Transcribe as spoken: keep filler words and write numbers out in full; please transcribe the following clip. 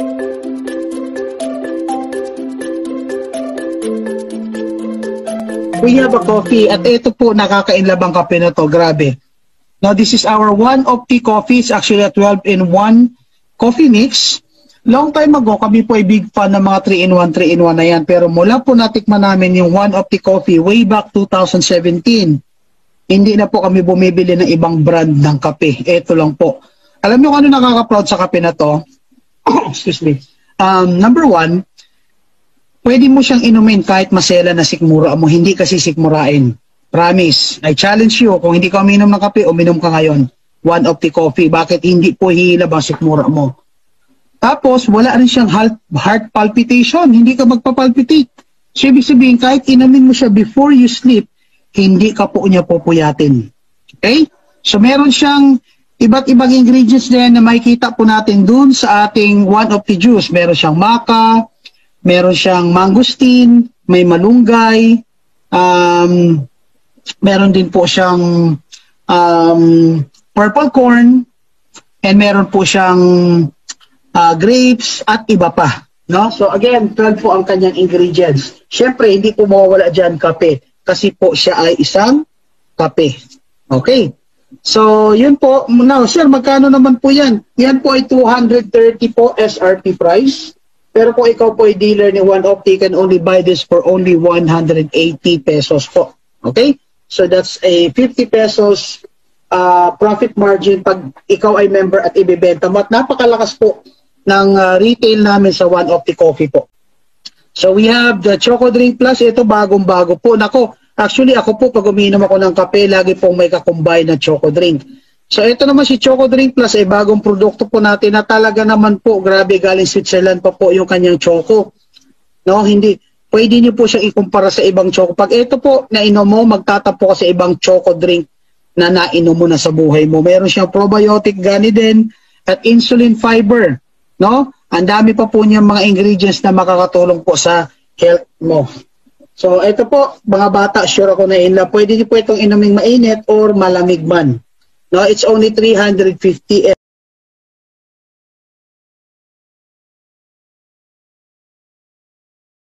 We have a coffee at ito po nakakainlabang kape na to, grabe. Now this is our one of the coffee, it's actually a twelve in one coffee mix. Long time ago kami po ay big fan ng mga three in one, three in one na yan, pero mula po natikman namin yung one of the coffee way back two thousand seventeen. Hindi na po kami bumibili ng ibang brand ng kape. Ito lang po. Alam niyo kung ano nakaka-proud sa kape na to? Excuse me. Um, number one, pwede mo siyang inumin kahit masela na sikmura mo, hindi kasi sikmurain. Promise. I challenge you, kung hindi ka uminom ng kape, uminom ka ngayon. One of the coffee. Bakit hindi po hihilab ang sikmura mo? Tapos, wala rin siyang heart, heart palpitation. Hindi ka magpapalpitate. So, ibig sabihin, kahit inumin mo siya before you sleep, hindi ka po niya pupuyatin. Okay? So, meron siyang iba't ibang ingredients din na makikita po natin dun sa ating one of the juice. Meron siyang maca, meron siyang mangosteen, may malunggay, um, meron din po siyang um, purple corn, and meron po siyang uh, grapes at iba pa. No? So again, twelve po ang kanyang ingredients. Siyempre, hindi po mawawala dyan kape kasi po siya ay isang kape. Okay. So, yun po. Now, sir, magkano naman po yan? Yan po ay two hundred thirty po S R P price. Pero kung ikaw po ay dealer ni One Of, you can only buy this for only one hundred eighty pesos po. Okay? So that's a fifty pesos uh, profit margin pag ikaw ay member at ibibenta mo. At napakalakas po ng uh, retail namin sa One Of the Coffee po. So we have the Choco Drink Plus. Ito bagong-bago po. Nako, actually ako po pag umiinom ako ng kape, lagi pong may kakumbay na Choco Drink. So ito naman si Choco Drink Plus ay bagong produkto po natin na talaga naman po, grabe, galing Switzerland pa po yung kanyang choco. No, hindi, pwede niyo po siyang ikumpara sa ibang choco. Pag ito po nainom mo, magtatapo ka sa ibang choco drink na nainom mo na sa buhay mo. Meron siyang probiotic gani din at insulin fiber. No? Ang dami pa po niyang mga ingredients na makakatulong po sa health mo. So ito po, mga bata, sure ako na inla. Pwede niyo po itong inuming mainit or malamig man. No, it's only three hundred fifty